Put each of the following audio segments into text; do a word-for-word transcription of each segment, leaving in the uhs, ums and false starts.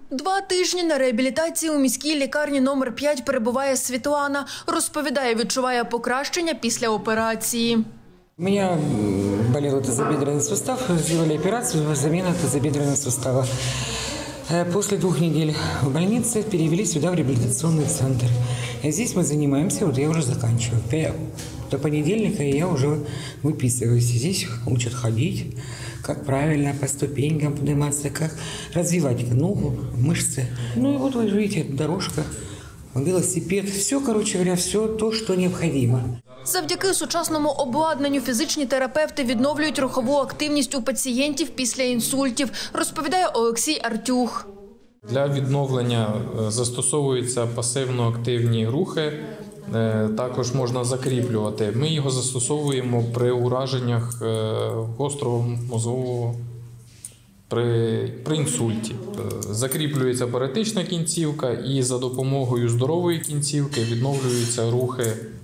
Два тижні на реабілітації у міській лікарні номер п'ять перебуває Світлана. Розповідає, відчуває покращення після операції. У меня болел тазобедренный сустав, сделали операцию, замена тазобедренного сустава. После двух недель в больнице перевели сюда, в реабилитационный центр. И здесь мы занимаемся, вот я уже заканчиваю. До понедельника я уже выписываюсь. Здесь учат ходить, как правильно по ступенькам подниматься, как развивать ногу, мышцы. Ну и вот вы видите, дорожка, велосипед. Все, короче говоря, все то, что необходимо. Завдяки сучасному обладнанню фізичні терапевти відновлюють рухову активність у пацієнтів після інсультів, розповідає Олексій Артюх. Для відновлення застосовуються пасивно-активні рухи, також можна закріплювати. Ми його застосовуємо при ураженнях гострого мозгового, при, при інсульті. Закріплюється паретична кінцівка і за допомогою здорової кінцівки відновлюються рухи,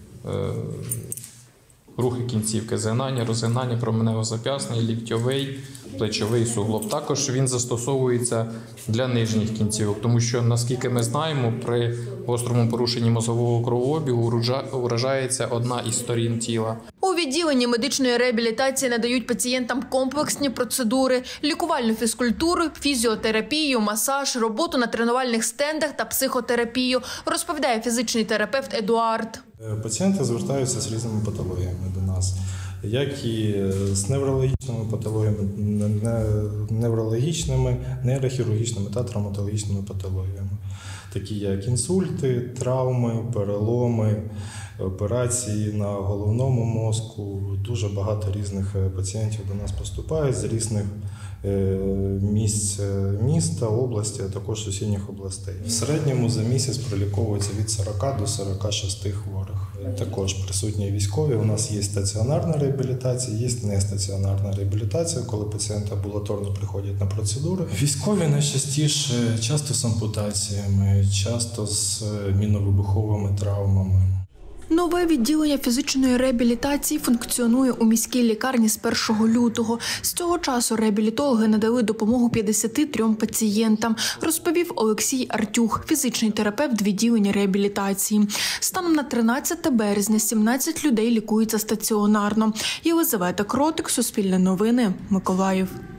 рухи кінцівки, згинання, розгинання променево-зап'ясний, ліктьовий, плечовий суглоб. Також він застосовується для нижніх кінцівок, тому що, наскільки ми знаємо, при гострому порушенні мозгового кровообігу уражається одна із сторін тіла. У відділенні медичної реабілітації надають пацієнтам комплексні процедури, лікувальну фізкультуру, фізіотерапію, масаж, роботу на тренувальних стендах та психотерапію, розповідає фізичний терапевт Едуард. Пацієнти звертаються з різними патологіями до нас, як і з неврологічними патологіями, неврологічними, нейрохірургічними та травматологічними патологіями, такі як інсульти, травми, переломи, операції на головному мозку. Дуже багато різних пацієнтів до нас поступають з різних місць міста, області, а також сусідніх областей. В середньому за місяць проліковується від сорока до сорока шести хворих. Також присутні військові. У нас є стаціонарна реабілітація, є нестаціонарна реабілітація, коли пацієнти амбулаторно приходять на процедури. Військові найчастіше часто з ампутаціями, часто з мінно-вибуховими травмами. Нове відділення фізичної реабілітації функціонує у міській лікарні з першого лютого. З цього часу реабілітологи надали допомогу п'ятдесяти трьом пацієнтам, розповів Олексій Артюх, фізичний терапевт відділення реабілітації. Станом на тринадцяте березня сімнадцять людей лікуються стаціонарно. Єлизавета Кротик, Суспільне новини, Миколаїв.